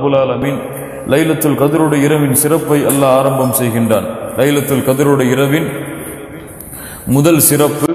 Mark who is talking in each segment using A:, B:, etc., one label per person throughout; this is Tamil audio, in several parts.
A: ரப்புல் ஆலமீன் லைலத்துல் கத்ருடைய இரவின் சிறப்பை அல்லாஹ் ஆரம்பம் செய்கின்றான். லைலத்துல் கத்ருடைய இரவின் முதல் சிறப்பு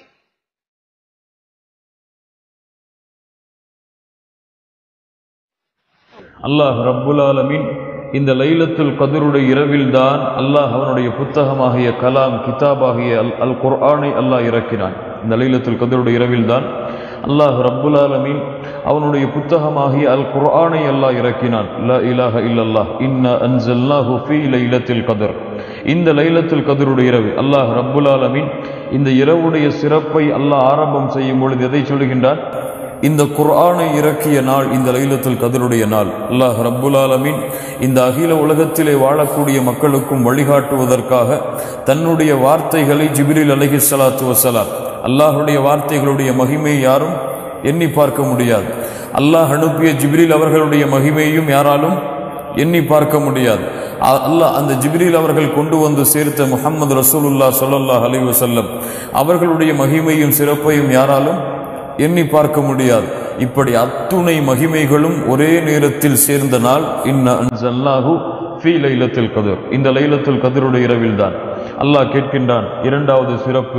A: அல்லாஹ் ரப்புல் ஆலமீன் இந்த லைலத்துல் கத்ருடைய இரவில் தான் அல்லாஹ் அவனுடைய புத்தகமாகிய கலாம் கிதாபாகிய அல் குர்ஆனை அல்லாஹ் இறக்கினான். இந்த லைலத்துல் கத்ருடைய இரவில் தான் அல்லாஹ் ரப்புல் ஆலமீன் அவனுடைய புத்தகமாகிய அல் குர்ஆனை அல்லாஹ் இறக்கினான். லா இலாஹ இல்லல்லாஹ் இன்னா அன்ஸல்னாஹு ஃபீ லைலத்துல் கத்ர். இந்த லைலத்துல் கத்ருடைய இரவு அல்லாஹ் ரப்புல் ஆலமீன் இந்த இரவுடைய சிறப்பை அல்லாஹ் ஆரம்பம் செய்யும் பொழுது எதை சொல்கின்றான்? இந்த குர்ஆனை இறக்கிய நாள் இந்த லைலத்துல் கத்ருடைய நாள். அல்லாஹ் ரப்புல் ஆலமீன் இந்த அகில உலகத்திலே வாழக்கூடிய மக்களுக்கும் வழிகாட்டுவதற்காக தன்னுடைய வார்த்தைகளை ஜிப்ரீல் அலைஹிஸ்ஸலாத்து வஸ்ஸலாம், அல்லாஹுடைய வார்த்தைகளுடைய மகிமையை யாரும் எண்ணி பார்க்க முடியாது. அல்லாஹ் அனுப்பிய ஜிப்ரீல் அவர்களுடைய மகிமையும் யாராலும் எண்ணி பார்க்க முடியாது. அல்லாஹ் அந்த ஜிப்ரீல் அவர்கள் கொண்டு வந்து சேர்த்த முஹம்மது ரசூலுல்லாஹ் ஸல்லல்லாஹு அலைஹி வஸல்லம் அவர்களுடைய மகிமையும் சிறப்பையும் யாராலும் எண்ணி பார்க்க முடியாது. இப்படி அத்துணை மகிமைகளும் ஒரே நேரத்தில் சேர்ந்த நாள் இன்னா அன்ஸல்னாஹு ஃபீ லைலத்துல் கத்ர். இந்த லைலத்துல் கத்ருடைய இரவில் தான் அல்லாஹ் கேட்கின்றான். இரண்டாவது சிறப்பு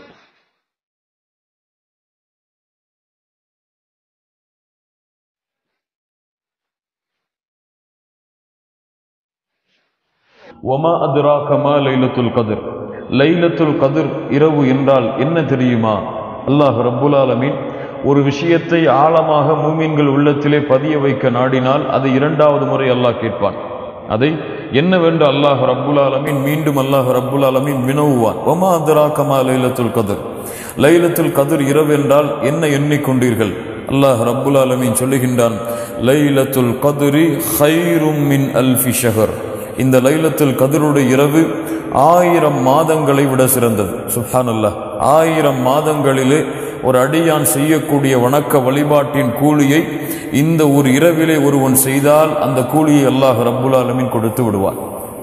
A: வமா அத்ராக மா லைலத்துல் கத்ர். லைலத்துல் கத்ர் இரவு என்றால் என்ன தெரியுமா? அல்லாஹ் ரப்புல் ஆலமீன் ஒரு விஷயத்தை ஆழமாக மூமின்கள் உள்ளத்திலே பதிய வைக்க நாடினால் அதை இரண்டாவது முறை அல்லாஹ் கேட்பான். அதை என்னவென்று அல்லாஹ் ரப்புல் ஆலமீன் மீண்டும் அல்லாஹ் ரப்புல் ஆலமீன் வினவுவான். வமா அத்ராக மா லைலத்துல் கத்ர். லைலத்துல் கத்ர் இரவு என்றால் என்ன எண்ணிக்கொண்டீர்கள்? அல்லாஹ் ரப்புல் ஆலமீன் சொல்லுகின்றான், லைலத்துல் கத்ரி கைரும் மின் அல்ஃபி ஷஹர். இந்த லைலத்துல் கத்ருடைய இரவு 1000 மாதங்களை விட சிறந்தது. சுப்ஹானல்லாஹ். 1000 மாதங்களிலே ஒரு அடியான் செய்யக்கூடிய வணக்க வழிபாட்டின் கூலியை இந்த ஒரு இரவிலே ஒருவன் செய்தால் அந்த கூலியை அல்லாஹ் ரப்புல் ஆலமீன் கொடுத்து விடுவான்.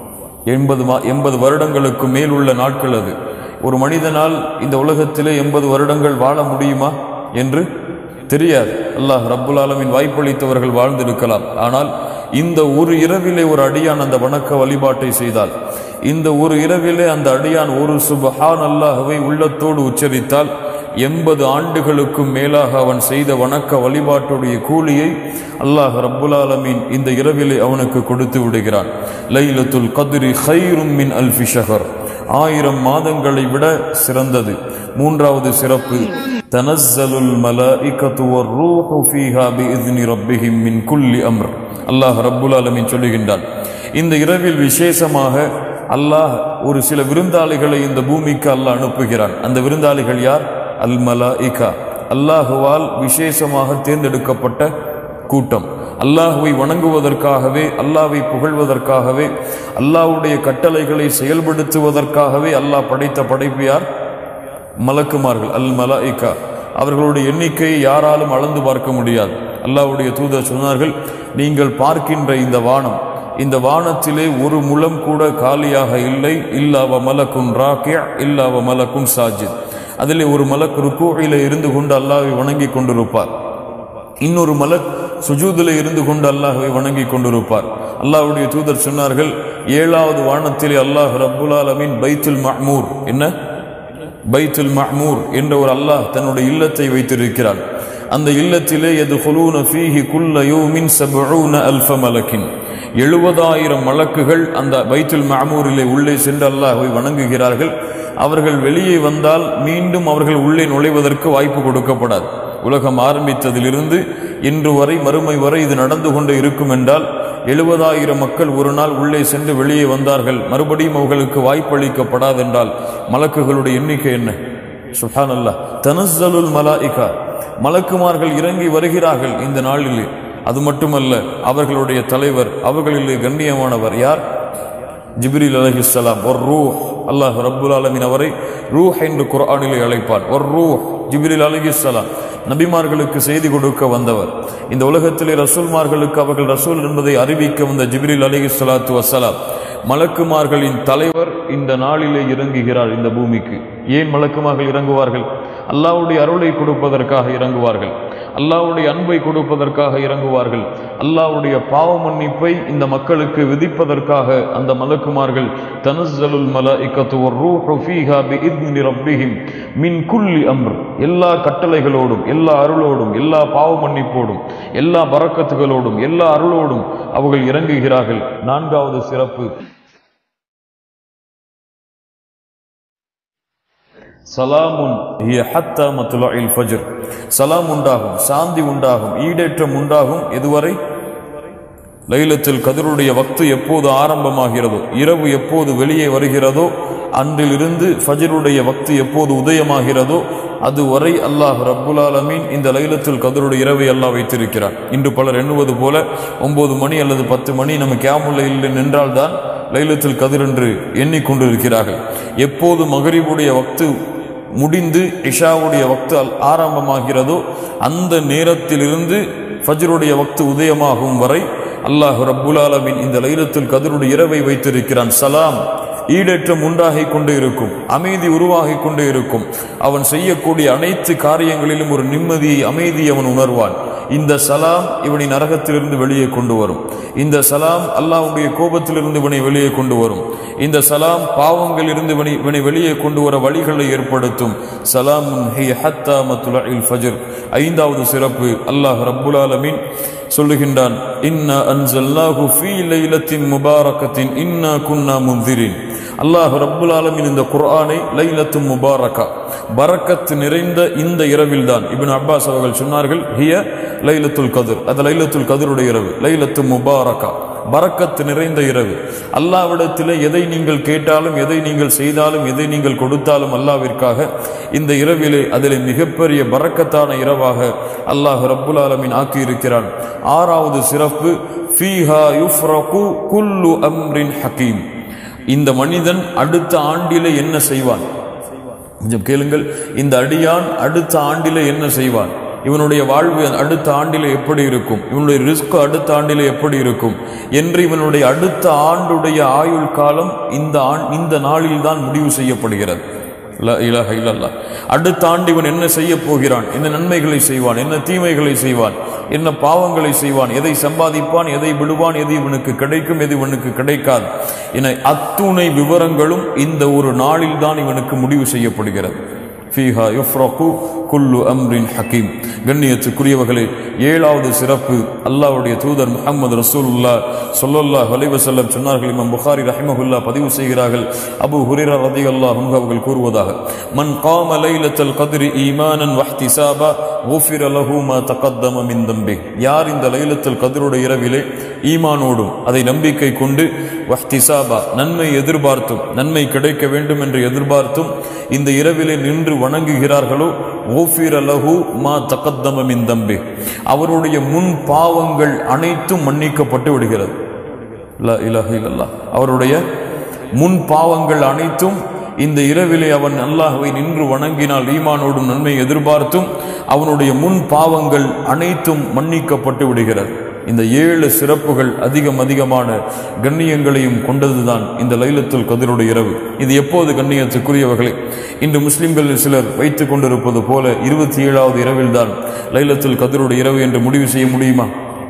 A: 80 வருடங்களுக்கு மேல் உள்ள நாட்கள் அது. ஒரு மனிதனால் இந்த உலகத்திலே 80 வருடங்கள் வாழ முடியுமா என்று தெரியாது. அல்லாஹ் ரப்புல் ஆலமீன் வாய்ப்பளித்தவர்கள் வாழ்ந்திருக்கலாம். ஆனால் இந்த ஒரு இரவிலே ஒரு அடியான் அந்த வணக்க வழிபாட்டை செய்தால், இந்த ஒரு இரவிலே அந்த அடியான் ஒரு சுப்ஹான் அல்லாஹ்வை உள்ளத்தோடு உச்சரித்தால் 80 ஆண்டுகளுக்கும் மேலாக அவன் செய்த வணக்க வழிபாட்டுடைய கூலியை அல்லாஹ் ரப்புல் ஆலமீன் இந்த இரவிலே அவனுக்கு கொடுத்து விடுகிறான். லைலத்துல் கத்ரி கைரும் மின் அல்ஃபி ஷஹர். 1000 மாதங்களை விட சிறந்தது. மூன்றாவது சிறப்பு தனஸ்ஸலுல் மலாயிகத்து வர்ரூஹு ஃபீஹா பிஇذن ரப்பிஹிம் மின் குல்லி அம்ர். அல்லாஹ் ரப்புல் ஆலமீன் சொல்லுகின்றான், இந்த இரவில் விசேஷமாக அல்லாஹ் ஒரு சில விருந்தாளிகளை இந்த பூமிக்கு அல்லாஹ் அனுப்புகிறான். அந்த விருந்தாளிகள் யார்? அல் மலாயிகா, அல்லாஹுவால் விசேஷமாக தேர்ந்தெடுக்கப்பட்ட கூட்டம். அல்லாஹுவை வணங்குவதற்காகவே, அல்லாஹ்வை புகழ்வதற்காகவே, அல்லாஹ்வுடைய கட்டளைகளை செயல்படுத்துவதற்காகவே அல்லாஹ் படைத்த படைப்பு யார்? மலக்குமார்கள், அல் மலாயிகா. அவர்களுடைய எண்ணிக்கையை யாராலும் அளந்து பார்க்க முடியாது. அல்லாஹ்வுடைய தூதர் சொன்னார்கள், நீங்கள் பார்க்கின்ற இந்த வானம், இந்த வானத்திலே ஒரு முழம் கூட காலியாக இல்லை. இல்லாவ மலக்குன் ராக்கியா இல்லாவ மலக்குன் சாஜித். அதிலே ஒரு மலக் ருக்கூஇலே இருந்து கொண்டு அல்லாஹ்வை வணங்கி கொண்டிருப்பார். இன்னொரு மலக் சுஜூதிலே இருந்து கொண்டு அல்லாஹ்வை வணங்கி கொண்டிருப்பார். அல்லாஹ்வுடைய தூதர் சொன்னார்கள், 7வது வானத்திலே அல்லாஹ் ரப்புல் ஆலமீன் பைத்துல் மஅமூர், என்ன பைத்துல் மஅமூர் என்ற ஒரு அல்லாஹ் தன்னுடைய இல்லத்தை வைத்திருக்கிறார். அந்த இல்லத்திலே யதுகுலூன ஃபீஹி குல்ல யௌமின் 70,000 மலக்கின். 70,000 மலக்குகள் அந்த பைத்துல் மஅமூரிலே உள்ளே சென்று அல்லாஹ்வை வணங்குகிறார்கள். அவர்கள் வெளியே வந்தால் மீண்டும் அவர்கள் உள்ளே நுழைவதற்கு வாய்ப்பு கொடுக்கப்படாது. உலகம் ஆரம்பித்ததிலிருந்து இன்று வரை, மறுமை வரை இது நடந்து கொண்டு இருக்கும் என்றால் 70,000 மக்கள் ஒரு நாள் உள்ளே சென்று வெளியே வந்தார்கள், மறுபடியும் அவர்களுக்கு வாய்ப்பளிக்கப்படாது என்றால் மலக்குகளுடைய எண்ணிக்கை என்ன? சுப்ஹானல்லாஹ். தனஸ்ஸலுல் மலாயிகா, மலக்குமார்கள் இறங்கி வருகிறார்கள் இந்த நாளிலே. அது மட்டுமல்ல, அவர்களுடைய தலைவர், அவர்களிலே கண்ணியமானவர் யார்? ஜிப்ரீல் அலைஹிஸ்ஸலாம். ஒரு ரூஹ், அல்லாஹ் ரப்புல் ஆலமீன் அவரை ரூஹ் என்று குர்ஆனிலே அழைப்பார். ஒரு ரூஹ், ஜிப்ரீல் அலைஹிஸ்ஸலாம் நபிமார்களுக்கு செய்தி கொடுக்க வந்தவர். இந்த உலகத்திலே ரசூல்மார்களுக்கு அவர்கள் ரசூல் என்பதை அறிவிக்க வந்த ஜிப்ரீல் அலைஹிஸ்ஸலாத்து வஸ்ஸலாம் மலக்குமார்களின் தலைவர் இந்த நாளிலே இறங்குகிறார் இந்த பூமிக்கு. ஏன் மலக்குமார்கள் இறங்குவார்கள்? அல்லாஹ்வுடைய அருளை கொடுப்பதற்காக இறங்குவார்கள். அல்லாஹ்வுடைய அன்பை கொடுப்பதற்காக இறங்குவார்கள். அல்லாஹ்வுடைய பாவ மன்னிப்பை இந்த மக்களுக்கு விதிப்பதற்காக அந்த மலக்குமார்கள் தனஸ்ஸலுல் மலாயிகத்து வர்ரூஹு ஃபீஹா பிஇذن ரப்பிஹிம் மின் குல்லி அம்ர், எல்லா கட்டளைகளோடும், எல்லா அருளோடும், எல்லா பாவ மன்னிப்போடும், எல்லா பரக்கத்துகளோடும், எல்லா அருளோடும் அவர்கள் இறங்குகிறார்கள். நான்காவது சிறப்பு, சலாமுன் ஹிய ஹத்தா மத்லஇல் ஃபஜ்ர். சலாம் உண்டாகும், சாந்தி உண்டாகும், ஈடேற்றம் உண்டாகும். எதுவரை? லைலத்துல் கத்ருடைய வக்து எப்போது ஆரம்பமாகிறதோ, இரவு எப்போது வெளியே வருகிறதோ, அன்றிலிருந்து ஃபஜ்ருடைய வக்து எப்போது உதயமாகிறதோ அதுவரை அல்லாஹ் ரப்புல் ஆலமீன் இந்த லைலத்துல் கத்ருடைய இரவை அல்லாஹ் வைத்திருக்கிறார். இன்று பலர் எண்ணுவது போல 9 மணி அல்லது 10 மணி நம்ம கியாமுல் லைல் நின்றால்தான் லைலத்துல் கத்ர் என்று எண்ணிக்கொண்டிருக்கிறார்கள். எப்போது மக்ரிபுடைய வக்து முடிந்து இஷாவுடைய வக்து ஆரம்பமாகிறதோ அந்த நேரத்திலிருந்து ஃபஜ்ருடைய வக்து உதயமாகும் வரை அல்லாஹ் ரப்புல் ஆலமீன் இந்த லைலத்துல் கத்ருடைய இரவை வைத்திருக்கிறான். சலாம், ஈடேற்றம் உண்டாகிக் கொண்டே இருக்கும், அமைதி உருவாகிக் கொண்டே இருக்கும். அவன் செய்யக்கூடிய அனைத்து காரியங்களிலும் ஒரு நிம்மதியை, அமைதியை அவன் உணர்வான். இந்த சலாம் இவனை நரகத்திலிருந்து வெளியே கொண்டு வரும். இந்த சலாம் அல்லாஹ்வுடைய கோபத்திலிருந்து இவனை வெளியே கொண்டு வரும். இந்த சலாம் பாவங்களிலிருந்து இவனை வெளியே கொண்டு வர வழிகளை ஏற்படுத்தும். சலாமுன் ஹிய ஹத்தா மத்லஇல் ஃபஜ்ர். ஐந்தாவது சிறப்பு, அல்லாஹ் ரப்புல் ஆலமீன் சொல்லுகின்றான், இன்னா அன்ஸல்னாஹு ஃபீ லைலத்தின் முபாரகத்தின் இன்னா குன்னா முன்திரின். அல்லாஹ் ரப்புல் ஆலமீன் இந்த குர்ஆனை லைலத்தும் முபாரகா, பரக்கத் நிறைந்த இந்த இரவில்தான். இப்னு அப்பாஸ் அவர்கள் சொன்னார்கள், ஹிய லைலத்துல் கத்ர், அது லைலத்துல் கத்ருடைய இரவு. லைலத்தும் முபாரகா, பரக்கத் நிறைந்த இரவு. அல்லாஹ்விடத்திலே எதை நீங்கள் கேட்டாலும், எதை நீங்கள் செய்தாலும், எதை நீங்கள் கொடுத்தாலும் அல்லாஹ்விற்காக இந்த இரவிலே அதிலே மிகப்பெரிய பரக்கத்தான இரவாக அல்லாஹ் ரப்புல் ஆலமீன் ஆக்கி இருக்கிறான். ஆறாவது சிறப்பு, ஃபீஹா யுஃப்ரகு குல்லு அம்ரின் ஹகீம். இந்த மனிதன் அடுத்த ஆண்டிலே என்ன செய்வான்? கொஞ்சம் கேளுங்கள். இந்த அடியான் அடுத்த ஆண்டிலே என்ன செய்வான்? இவனுடைய வாழ்வு அடுத்த ஆண்டிலே எப்படி இருக்கும்? இவனுடைய ரிஸ்க் அடுத்த ஆண்டிலே எப்படி இருக்கும் என்று இவனுடைய அடுத்த ஆண்டுடைய ஆயுள் காலம் இந்த நாளில் தான் முடிவு செய்யப்படுகிறது. லா இலாஹ இல்லல்லாஹ். அடுத்த ஆண்டு இவன் என்ன செய்ய போகிறான், என்ன நன்மைகளை செய்வான், என்ன தீமைகளை செய்வான், என்ன பாவங்களை செய்வான், எதை சம்பாதிப்பான், எதை விடுவான், எது இவனுக்கு கிடைக்கும், எது இவனுக்கு கிடைக்காது என அத்துணை விவரங்களும் இந்த ஒரு நாளில் தான் இவனுக்கு முடிவு செய்யப்படுகிறது. ஃபீஹா யுஃப்ரகு குல்லு அம்ரின் ஹகீம். கண்ணியத்துக்குரியவர்களே, ஏழாவது சிறப்பு, அல்லாஹ்வுடைய தூதர் முஹம்மது ரசூலுல்லாஹ் ஸல்லல்லாஹு அலைஹி வஸல்லம் சொன்னார்கள். இமாம் புகாரி ரஹிமஹுல்லாஹ் பதிவு செய்கிறார்கள், அபூ ஹுரைரா ரலியல்லாஹு அன்ஹு அவர்கள் கூறுவதாக, மன் காம லைலத்துல் கத்ரி ஈமானன் வஹ்திசாபா குஃபிர லஹு மா தகத்தம மின் தம்பி. யார் இந்த லைலத்துல் கத்ருடைய இரவிலே ஈமானோடும் அதை நம்பிக்கை கொண்டு வஹ்திசாபா நன்மை எதிர்பார்த்தும், நன்மை கிடைக்க வேண்டும் என்று எதிர்பார்த்தும் இந்த இரவிலே நின்று வணங்குகிறார்களோ குஃபிர லஹு மா தகத்தம மின் தம்பி, அவருடைய முன் பாவங்கள் அனைத்தும் மன்னிக்கப்பட்டு விடுகிறது. லா இலாஹ இல்லல்லாஹ். அவருடைய முன் பாவங்கள் அனைத்தும் இந்த இரவிலே அவன் அல்லாஹ்வை நின்று வணங்கினால், ஈமானோடும் நன்மை எதிர்பார்த்தும் அவனுடைய முன் பாவங்கள் அனைத்தும் மன்னிக்கப்பட்டு விடுகிறது. இந்த 7 சிறப்புகள் அதிகமான கண்ணியங்களையும் கொண்டதுதான் இந்த லைலத்துல் கத்ருடைய இரவு. இது எப்போது கண்ணியத்துக்குரியவர்களே? இன்று முஸ்லிம்கள் சிலர் வைத்துக் கொண்டிருப்பது போல 27வது இரவில் தான் லைலத்துல் கத்ருடைய இரவு என்று முடிவு செய்ய முடியுமா?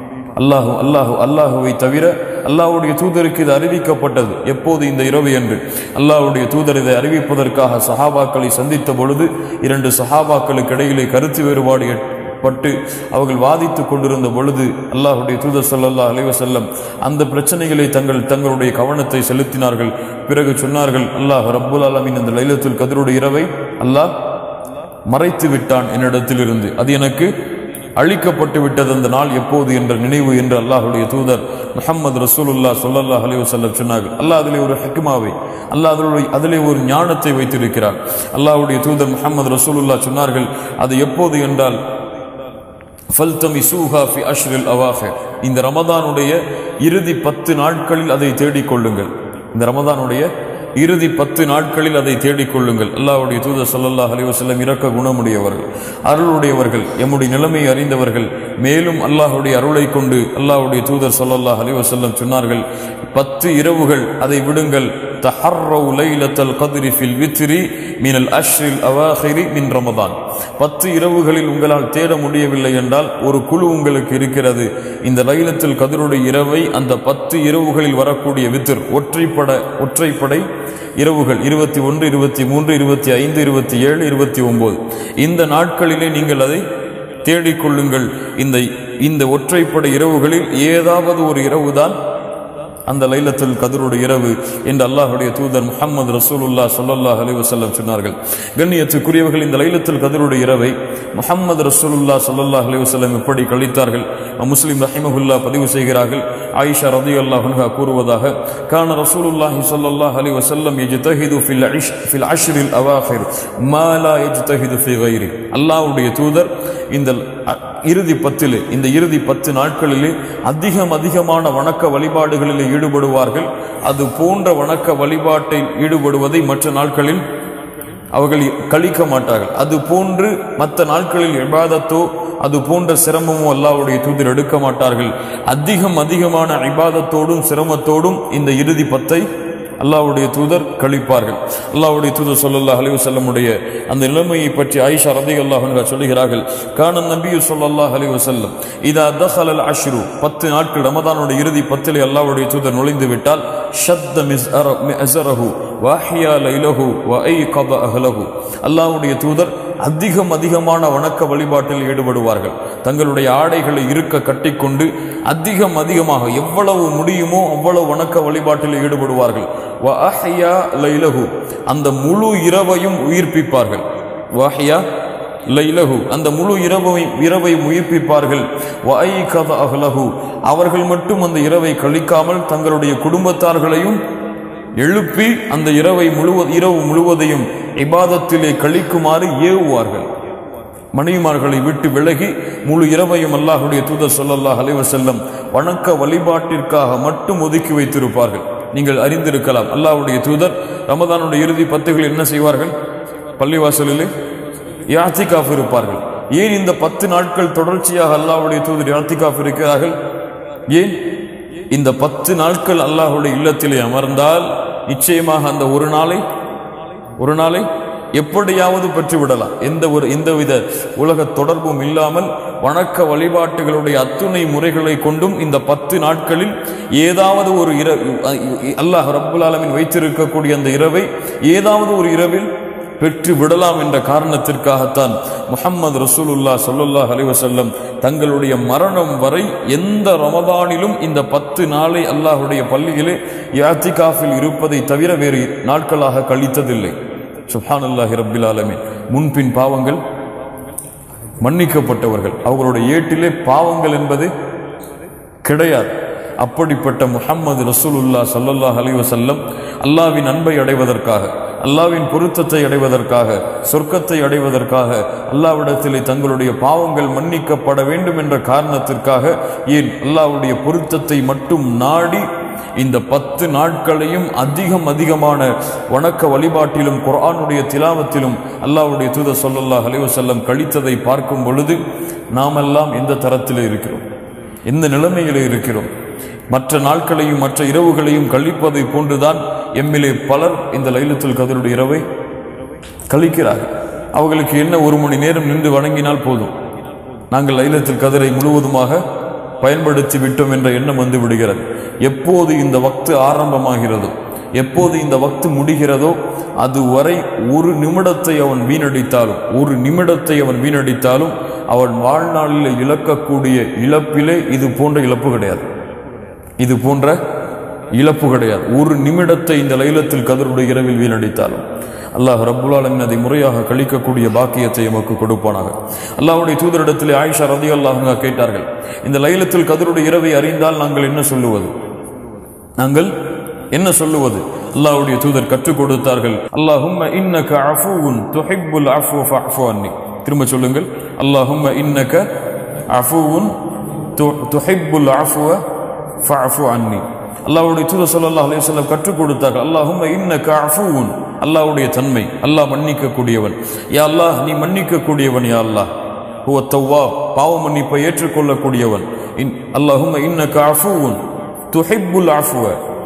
A: அல்லாஹுவை தவிர அல்லாஹ்வுடைய தூதருக்கு இது அறிவிக்கப்பட்டது. எப்போது? இந்த இரவு என்று. அல்லாஹ்வுடைய தூதர் இதை அறிவிப்பதற்காக சஹாபாக்களை சந்தித்த பொழுது 2 சஹாபாக்களுக்கு இடையிலே கருத்து வேறுபாடு பட்டு அவர்கள் வாதித்துக் கொண்டிருந்த பொழுது அல்லாஹ்வுடைய தூதர் ஸல்லல்லாஹு அலைஹி வஸல்லம் அந்த பிரச்சனைகளை தங்களுடைய கவனத்தை செலுத்தினார்கள். பிறகு சொன்னார்கள், அல்லாஹ் ரப்புல் ஆலமீன் இந்த லைலத்துல் கத்ருடைய இரவை அல்லாஹ் மறைத்து விட்டான் என்னிடத்திலிருந்து, அது எனக்கு அழிக்கப்பட்டு விட்டது அந்த நாள் எப்போது என்ற நினைவு என்று அல்லாஹ்வுடைய தூதர் முஹம்மது ரசூலுல்லாஹ் ஸல்லல்லாஹு அலைஹி வஸல்லம் சொன்னார்கள். அல்லாஹ் அதிலே ஒரு ஹிக்மாவை, அல்லாஹ் அதிலே ஒரு ஞானத்தை வைத்திருக்கிறார். அல்லாஹ்வுடைய தூதர் முஹம்மது ரசூலுல்லாஹ் சொன்னார்கள், அது எப்போது என்றால் ஃபல்தமிசூஹா ஃபி அஷ்ரில் அவாஃபிர், இந்த ரமதானுடைய இறுதி 10 நாட்களில் அதை தேடிக்கொள்ளுங்கள். இந்த ரமதானுடைய இறுதி 10 நாட்களில் அதை தேடிக்கொள்ளுங்கள். அல்லாஹ்வுடைய தூதர் ஸல்லல்லாஹு அலைஹி வஸல்லம் இரக்க குணமுடையவர்கள், அருளுடையவர்கள், எம்முடைய நிலைமையை அறிந்தவர்கள். மேலும் அல்லாஹ்வுடைய அருளை கொண்டு அல்லாஹ்வுடைய தூதர் ஸல்லல்லாஹு அலைஹி வஸல்லம் சொன்னார்கள், 10 இரவுகள் அதை விடுங்கள், தஹர்ரவு லைலத்துல் கத்ரி ஃபில் வித்ரி மினல் அஷ்ரில் அவாஹிரி மின் ரமதான். 10 இரவுகளில் உங்களால் தேட முடியவில்லை என்றால் ஒரு குழு உங்களுக்கு இருக்கிறது. இந்த லைலத்துல் கத்ருடைய இரவை அந்த 10 இரவுகளில் வரக்கூடிய வித்ர் ஒற்றைப்படை இரவுகள் 21, 23, 25, 27, 29 இந்த நாட்களிலே நீங்கள் அதை தேடிக்கொள்ளுங்கள். இந்த ஒற்றைப்படை இரவுகளில் ஏதாவது ஒரு இரவுதான் அந்த லைலத்துல் கத்ருடைய இரவு என்று அல்லாஹ்வுடைய தூதர் முஹம்மது ரசூலுல்லாஹ் ஸல்லல்லாஹு அலைஹி வஸல்லம் சொன்னார்கள். கண்ணியத்துக்குரியவர்கள், இந்த லைலத்துல் கத்ருடைய இரவை முஹம்மது ரசூலுல்லாஹ் ஸல்லல்லாஹு அலைஹி வஸல்லம் எப்படி கழித்தார்கள்? முஸ்லிம் ரஹிமஹுல்லாஹ் பதிவு செய்கிறார்கள். ஆயிஷா ரலியல்லாஹு அன்ஹா கூறுவதாக, கான ரசூலுல்லாஹி ஸல்லல்லாஹு அலைஹி வஸல்லம் யஜ்தஹிது ஃபில் அஷ்ரில் அவாஹிர் மா லா யஜ்தஹிது ஃபி கைரி. அல்லாஹ்வுடைய தூதர் இந்த இறுதி 10 நாட்களிலே அதிகமான வணக்க வழிபாடுகளில் ஈடுபடுவார்கள். அது போன்ற வணக்க வழிபாட்டில் ஈடுபடுவதை மற்ற நாட்களில் அவர்கள் கழிக்க மாட்டார்கள். அது போன்று மற்ற நாட்களில் இபாதத்தோ அது போன்ற சிரமமோ அல்லாஹ்வுடைய தூதர் எடுக்க மாட்டார்கள். அதிகமான இபாதத்தோடும் சிரமத்தோடும் இந்த இறுதி 10 அல்லாஹ்வுடைய தூதர் கழிப்பார்கள். அல்லாஹ்வுடைய தூதர் ஸல்லல்லாஹு அலைஹி வஸல்லமுடைய அந்த நிலைமையை பற்றி ஆயிஷா ரலியல்லாஹு அன்ஹா சொல்கிறார்கள். கான நபி ஸல்லல்லாஹு அலைஹி வஸல்லம் இதா தഖலல் அஷ்ரு 10 நாட்கள் ரமதானுடைய இறுதி 10 அல்லாஹ்வுடைய தூதர் நுழைந்து விட்டால் ஷத்த மிஸ்அரஹு வஹியா லைலஹு வஐகத அஹ்லஹு. அல்லாஹ்வுடைய தூதர் அதிகமான வணக்க வழிபாட்டில் ஈடுபடுவார்கள். தங்களுடைய ஆடைகளை இருக்க கட்டிக்கொண்டு அதிகமாக எவ்வளவு முடியுமோ அவ்வளவு வணக்க வழிபாட்டில் ஈடுபடுவார்கள். வஅஹ்யா லைலஹு அந்த முழு இரவையும் உயிர்ப்பிப்பார்கள். வஅஹ்யா லைலஹு அந்த முழு இரவை உயிர்ப்பிப்பார்கள். வஐகத அஹ்லஹு அவர்கள் மட்டும் அந்த இரவை கழிக்காமல் தங்களுடைய குடும்பத்தார்களையும் எழுப்பி அந்த இரவு முழுவதையும் இபாதத்திலே கழிக்குமாறு ஏவுவார்கள். மனைவிமார்களை விட்டு விலகி முழு இரவையும் அல்லாஹ்வுடைய தூதர் ஸல்லல்லாஹு அலைஹி வஸல்லம் வணக்க வழிபாட்டிற்காக மட்டும் ஒதுக்கி வைத்திருப்பார்கள். நீங்கள் அறிந்திருக்கலாம், அல்லாஹ்வுடைய தூதர் ரமதானுடைய இறுதி 10களில் என்ன செய்வார்கள்? பள்ளிவாசலிலே இஅ்திகாஃப் இருப்பார்கள். ஏன் இந்த 10 நாட்கள் தொடர்ச்சியாக அல்லாஹ்வுடைய தூதர் இஅ்திகாஃப் இருக்கிறார்கள்? ஏன்? இந்த 10 நாட்கள் அல்லாஹ்வுடைய இல்லத்திலே அமர்ந்தால் நிச்சயமாக அந்த ஒரு நாளை எப்படியாவது பெற்றுவிடலாம். எந்தவித உலக தொடர்பும் இல்லாமல் வணக்க வழிபாட்டுகளுடைய அத்துணை முறைகளை கொண்டும் இந்த 10 நாட்களில் ஏதாவது ஒரு அல்லாஹ் ரப்புல் ஆலமீன் வைத்திருக்கக்கூடிய அந்த இரவை ஏதாவது ஒரு இரவில் பெற்று விடலாம் என்ற காரணத்திற்காகத்தான் முஹம்மது ரசூலுல்லாஹ் ஸல்லல்லாஹு அலைஹி வஸல்லம் தங்களுடைய மரணம் வரை எந்த ரமதானிலும் இந்த 10 நாளை அல்லாஹ்வுடைய பள்ளியிலே இஅ்திகாஃபில் இருப்பதை தவிர வேறு நாட்களாக கழித்ததில்லை. சுப்ஹானல்லாஹி ரப்பில் ஆலமீன். முன்பின் பாவங்கள் மன்னிக்கப்பட்டவர்கள், அவர்களுடைய ஏட்டிலே பாவங்கள் என்பது கிடையாது. அப்படிப்பட்ட முஹம்மது ரசூலுல்லாஹ் ஸல்லல்லாஹு அலைஹி வஸல்லம் அல்லாஹ்வின் அன்பை அடைவதற்காக, அல்லாஹ்வின் பொருத்தத்தை அடைவதற்காக, சொர்க்கத்தை அடைவதற்காக, அல்லாஹ்விடத்திலே தங்களுடைய பாவங்கள் மன்னிக்கப்பட வேண்டும் என்ற காரணத்திற்காக, ஏன் அல்லாஹ்வுடைய பொருத்தத்தை மட்டும் நாடி இந்த 10 நாட்களையும் அதிகமான வணக்க வழிபாட்டிலும் குர்ஆனுடைய திலாவத்திலும் அல்லாஹ்வுடைய தூதர் ஸல்லல்லாஹு அலைஹி வஸல்லம் கழித்ததை பார்க்கும் பொழுது நாமெல்லாம் எந்த தரத்திலே இருக்கிறோம், எந்த நிலைமையிலே இருக்கிறோம்? மற்ற நாட்களையும் மற்ற இரவுகளையும் கழிப்பதை போன்றுதான் எம்மிலே பலர் இந்த லைலத்துல் கத்ருடைய இரவை கழிக்கிறார்கள். அவர்களுக்கு என்ன 1 மணி நேரம் நின்று வணங்கினால் போதும், நாங்கள் லைலத்துல் கத்ரை முழுவதுமாக பயன்படுத்தி விட்டோம் என்ற எண்ணம் வந்து விடுகிறது. எப்போது இந்த வக்து ஆரம்பமாகிறதோ, எப்போது இந்த வக்து முடிகிறதோ அதுவரை 1 நிமிடத்தை அவன் வீணடித்தாலும் அவன் வாழ்நாளில் இழக்கக்கூடிய இழப்பிலே இது போன்ற இழப்பு கிடையாது. 1 நிமிடத்தை இந்த லைலத்துல் கத்ருடைய இரவில் வீணடித்தாலும் அல்லாஹ் ரப்புல் ஆலமீன் அதை முறையாக கழிக்கக்கூடிய பாக்கியத்தை நமக்கு கொடுப்பானாக. அல்லாஹ்வுடைய தூதரிடத்திலே ஆயிஷா ரலியல்லாஹு அன்ஹா கேட்டார்கள், இந்த லைலத்துல் கத்ருடைய இரவை அறிந்தால் நாங்கள் என்ன சொல்லுவது? அல்லாஹ்வுடைய தூதர் கற்றுக் கொடுத்தார்கள், அல்லாஹும்ம இன்னக அஃபூவுன் துஹிப்புல் அஃப்வ ஃபஅஃபு அன்னி. திரும்ப சொல்லுங்கள், அல்லாஹும்ம இன்னக அஃபூவுன் துஹிப்புல் அஃப்வ ஃபஅஃபு அன்னி. அல்லாஹ்வுடைய தூதர் ஸல்லல்லாஹு அலைஹி வஸல்லம் கற்றுக் கொடுத்தார்கள், அல்லாஹும்ம இன்னக அஃபூவுன், அல்லாஹ்வுடைய தன்மை, அல்லாஹ் மன்னிக்க கூடியவன். யா அல்லாஹ் நீ மன்னிக்க கூடியவன். யா அல்லாஹ் ஹுவ தவ்வாப், பாவ மன்னிப்பை ஏற்றுக்கொள்ளக்கூடியவன். அல்லாஹும்ம இன்னக அஃபூவுன் துஹிப்புல் அஃப்வ,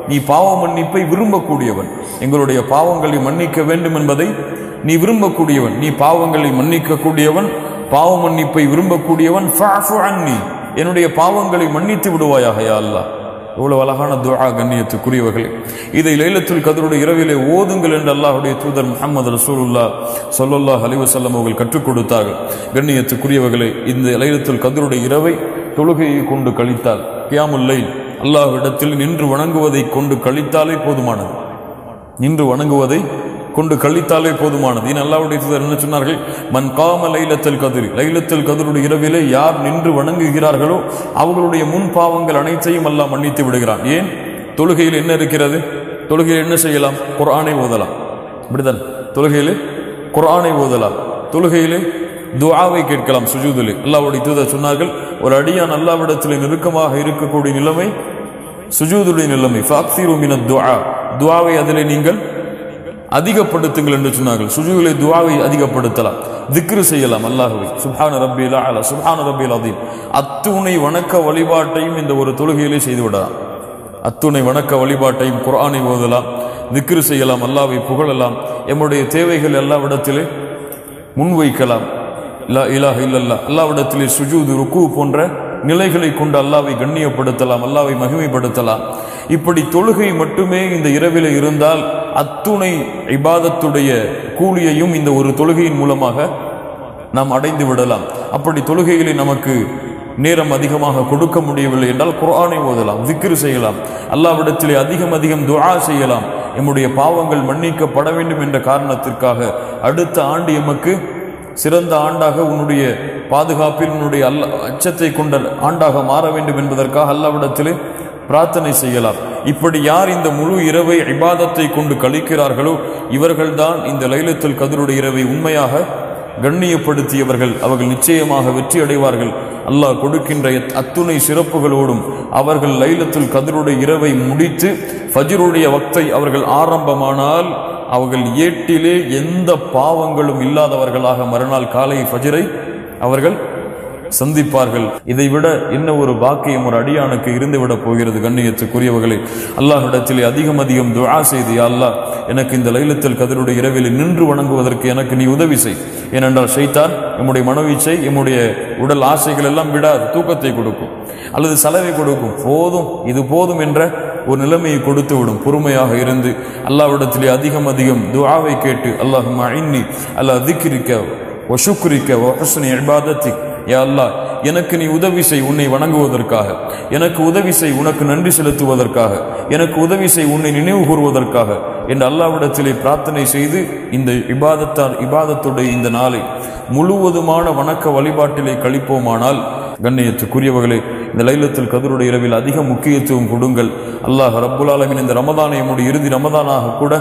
A: நீ பாவ மன்னிப்பை விரும்பக்கூடியவன், எங்களுடைய பாவங்களை மன்னிக்க வேண்டும் என்பதை நீ விரும்பக்கூடியவன், நீ பாவங்களை மன்னிக்க கூடியவன், பாவ மன்னிப்பை விரும்பக்கூடியவன். ஃபஅஃபு அன்னி, என்னுடைய பாவங்களை மன்னித்து விடுவாயாக யா அல்லாஹ். எவ்வளவு அழகான துஆ கண்ணியத்துக்குரியவர்களே. இதை லைலத்துல் கத்ருடைய இரவிலே ஓதுங்கள் என்று அல்லாஹ்வுடைய தூதர் முஹம்மது ரசூலுல்லாஹ் ஸல்லல்லாஹு அலைஹி வஸல்லம் அவர்கள் கற்றுக் கொடுத்தார்கள். கண்ணியத்துக்குரியவர்களே, இந்த லைலத்துல் கத்ருடைய இரவை தொழுகையை கொண்டு கழித்தால், கியாமுல் லைல் அல்லாஹ்விடத்தில் நின்று வணங்குவதை கொண்டு கழித்தாலே போதுமானது. நின்று வணங்குவதை கொண்டு கழித்தாலே போதுமானது. இன் அல்லாஹ்வுடைய தூதர் என்ன சொன்னார்கள்? மன் காம லைலத்துல் கத்ர், லைலத்துல் கத்ருடைய இரவிலே யார் நின்று வணங்குகிறார்களோ அவர்களுடைய முன் பாவங்கள் அனைத்தையும் அல்லாஹ் மன்னித்து விடுகிறான். ஏன்? தொழுகையில் என்ன இருக்கிறது? தொழுகையில் என்ன செய்யலாம்? குர்ஆனை ஓதலாம். இப்படிதான் தொழுகையில் குர்ஆனை ஓதலாம். தொழுகையிலே துஆவை கேட்கலாம். சுஜூதிலே அல்லாஹ்வுடைய தூதர் சொன்னார்கள், ஒரு அடியான் அல்லாஹ்விடத்தில் நெருக்கமாக இருக்கக்கூடிய நிலைமை சுஜூதுடைய நிலைமை. ஃபஅக்ஸிரு மினத் துஆ, துஆவை அதிலே நீங்கள் அதிகப்படுத்துங்கள் என்று சொன்னார்கள். சுஜூதிலே துஆவை அதிகப்படுத்தலாம், திக்ரு செய்யலாம் அல்லாஹ்வை. சுப்ஹான ரப்பில் அலா, சுப்ஹான ரப்பில் அதீம். அத்துணை வணக்க வழிபாட்டையும் இந்த ஒரு தொழுகையிலே செய்து விடலாம். அத்துணை வணக்க வழிபாட்டையும் குர்ஆனை ஓதலாம், திக்ரு செய்யலாம், அல்லாஹ்வை புகழலாம், எம்முடைய தேவைகள் எல்லாவிடத்திலே முன்வைக்கலாம். லா இலாஹ இல்லல்லாஹ், அல்லாஹ்விடத்திலே சுஜூது, ருக்கு போன்ற நிலைகளை கொண்டு அல்லாஹ்வை கண்ணியப்படுத்தலாம், அல்லாஹ்வை மகிமைப்படுத்தலாம். இப்படி தொழுகை மட்டுமே இந்த இரவிலே இருந்தால் அத்துணை இபாதத்துடைய கூலியையும் இந்த ஒரு தொழுகையின் மூலமாக நாம் அடைந்து விடலாம். அப்படி தொழுகைகளை நமக்கு நேரம் அதிகமாக கொடுக்க முடியவில்லை என்றால் குர்ஆனை ஓதலாம், திக்ரு செய்யலாம், அல்லாஹ்விடத்திலே அதிகம் துஆ செய்யலாம். நம்முடைய பாவங்கள் மன்னிக்கப்பட வேண்டும் என்ற காரணத்திற்காக அடுத்த ஆண்டு எமக்கு சிறந்த ஆண்டாக, உன்னுடைய பாதுகாப்பில் உன்னுடைய அச்சத்தை கொண்ட ஆண்டாக மாற வேண்டும் என்பதற்காக அல்லாஹ்விடத்திலே பிரார்த்தனை செய்யலாம். இப்படி யார் இந்த முழு இரவை இபாதத்தை கொண்டு கழிக்கிறார்களோ இவர்கள்தான் இந்த லைலத்துல் கத்ருடைய இரவை உண்மையாக கண்ணியப்படுத்தியவர்கள். அவர்கள் நிச்சயமாக வெற்றி அடைவார்கள். அல்லாஹ் கொடுக்கின்ற அத்துணை சிறப்புகளோடும் அவர்கள் லைலத்துல் கத்ருடைய இரவை முடித்து ஃபஜ்ருடைய வக்தை அவர்கள் ஆரம்பமானால் அவர்கள் ஏட்டிலே எந்த பாவங்களும் இல்லாதவர்களாக மறுநாள் காலை ஃபஜ்ரை அவர்கள் சந்திப்பார்கள். இதைவிட என்ன ஒரு பாக்கியம் ஒரு அடியானுக்கு இருந்துவிட போகிறது. கண்ணியத்துக்குரியவர்களே, அல்லாஹ்விடத்திலே அதிகம் துஆ செய்து, யா அல்லாஹ், எனக்கு இந்த லைலத்துல் கத்ருடைய இரவில் நின்று வணங்குவதற்கு எனக்கு நீ உதவி செய். ஏனென்றால் ஷைத்தான் நம்முடைய மனவீச்சை, நம்முடைய உடல் ஆசைகள் எல்லாம் விடாது, தூக்கத்தை கொடுக்கும் அல்லது சலவை கொடுக்கும். போதும், இது போதும் என்ற ஒரு நிலைமையை கொடுத்து விடும். பொறுமையாக இருந்து அல்லாஹ்விடத்திலே அதிகம் துஆவை கேட்டு, அல்லாஹும்ம இன்னி அலா திக்ரிக வ ஷுக்ரிக வ ஹுஸ்னி இபாதத்திக், யா அல்லாஹ், எனக்கு நீ உதவி செய் உன்னை வணங்குவதற்காக, எனக்கு உதவி செய் உனக்கு நன்றி செலுத்துவதற்காக, எனக்கு உதவி செய் உன்னை நினைவு கூறுவதற்காக என்று அல்லாஹ்விடத்திலே பிரார்த்தனை செய்து இந்த இபாதத்துடைய இந்த நாளை முழுவதுமான வணக்க வழிபாட்டிலே கழிப்போமானால், கண்ணியத்துக்குரியவர்களே, இந்த லைலத்துல் கத்ருடைய இரவில் அதிக முக்கியத்துவம் கொடுங்கள். அல்லாஹ் ரப்புல் ஆலமீன் இந்த ரமதானை நம்முடைய இறுதி ரமதானாக கூட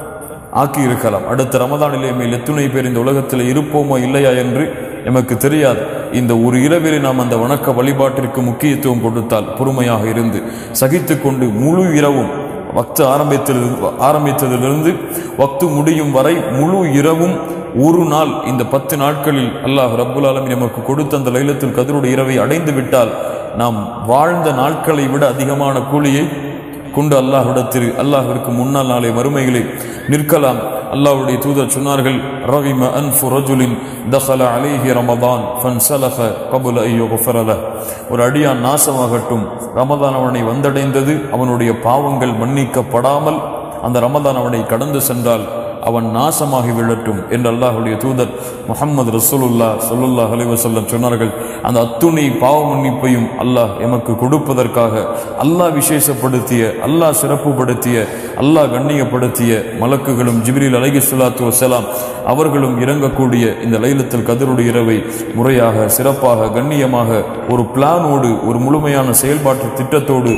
A: ஆக்கி இருக்கலாம். அடுத்த ரமதானிலே மேல் எத்துணை பேர் இந்த உலகத்தில் இருப்போமோ இல்லையா என்று எமக்கு தெரியாது. இந்த ஒரு இரவிலே நாம் அந்த வணக்க வழிபாட்டிற்கு முக்கியத்துவம் கொடுத்தால், பொறுமையாக இருந்து சகித்து கொண்டு முழு இரவும் வக்து ஆரம்பித்ததிலிருந்து வக்து முடியும் வரை முழு இரவும் ஒரு நாள், இந்த 10 நாட்களில் அல்லாஹ் ரப்புல் ஆலமீன் நமக்கு கொடுத்த அந்த லைலத்துல் கத்ருடைய இரவை அடைந்து விட்டால் நாம் வாழ்ந்த நாட்களை விட அதிகமான கூலியை கொண்டு அல்லாஹ்விற்கு முன்னால் நாளை மறுமைகளை நிற்கலாம். அல்லாஹ்வுடைய தூதர் சொன்னார்கள், ரகிம அன்ஃபு ரஜுலின் தഖல அலைஹி ரமதான் ஃபன்ஸலக கப்ல அன் யுக்ஃபர லஹ், ஒரு அடியான் நாசமாகட்டும், ரமதான் அவனை வந்தடைந்தது, அவனுடைய பாவங்கள் மன்னிக்கப்படாமல் அந்த ரமதான் அவனை கடந்து சென்றால் அவன் நாசமாகி விழட்டும் என்று அல்லாஹ்வுடைய தூதர் முஹம்மது ரசூலுல்லாஹ் ஸல்லல்லாஹு அலைஹி வஸல்லம் சொன்னார்கள். அந்த அத்துணை பாவ மன்னிப்பையும் அல்லாஹ் எமக்கு கொடுப்பதற்காக அல்லாஹ் விசேஷப்படுத்திய, அல்லாஹ் சிறப்புப்படுத்திய, அல்லாஹ் கண்ணியப்படுத்திய மலக்குகளும் ஜிப்ரீல் அலைஹிஸ்ஸலாத்து வஸ்ஸலாம் அவர்களும் இறங்கக்கூடிய இந்த லைலத்துல் கத்ருடைய இரவை முறையாக, சிறப்பாக, கண்ணியமாக ஒரு பிளானோடு, ஒரு முழுமையான செயல்பாட்டு திட்டத்தோடு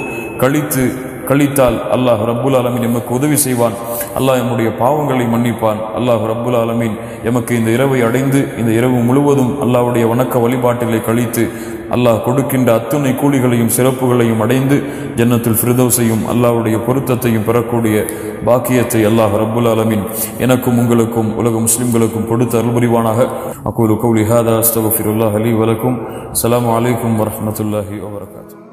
A: கழித்தால் அல்லாஹ் ரப்புல் ஆலமீன் எமக்கு உதவி செய்வான். அல்லாஹ் நம்முடைய பாவங்களை மன்னிப்பான். அல்லாஹ் ரப்புல் ஆலமீன் எமக்கு இந்த இரவை அடைந்து இந்த இரவு முழுவதும் அல்லாஹ்வுடைய வணக்க வழிபாட்டிலே கழித்து அல்லாஹ் கொடுக்கின்ற அத்துணை கூலிகளையும் சிறப்புகளையும் அடைந்து ஜன்னத்துல் ஃபிர்தௌஸையும் அல்லாஹ்வுடைய பொருத்தத்தையும் பெறக்கூடிய பாக்கியத்தை அல்லாஹ் ரப்புல் ஆலமீன் எனக்கும் உங்களுக்கும் உலக முஸ்லிம்களுக்கும் கொடுத்து அருள் புரிவானாக. அகூலு கௌலி ஹாதா அஸ்தக்ஃபிருல்லாஹ் லி வ லக்கும். அஸ்ஸலாமு அலைக்கும் வரஹ்மத்துல்லாஹி வ பரகாத்துஹு.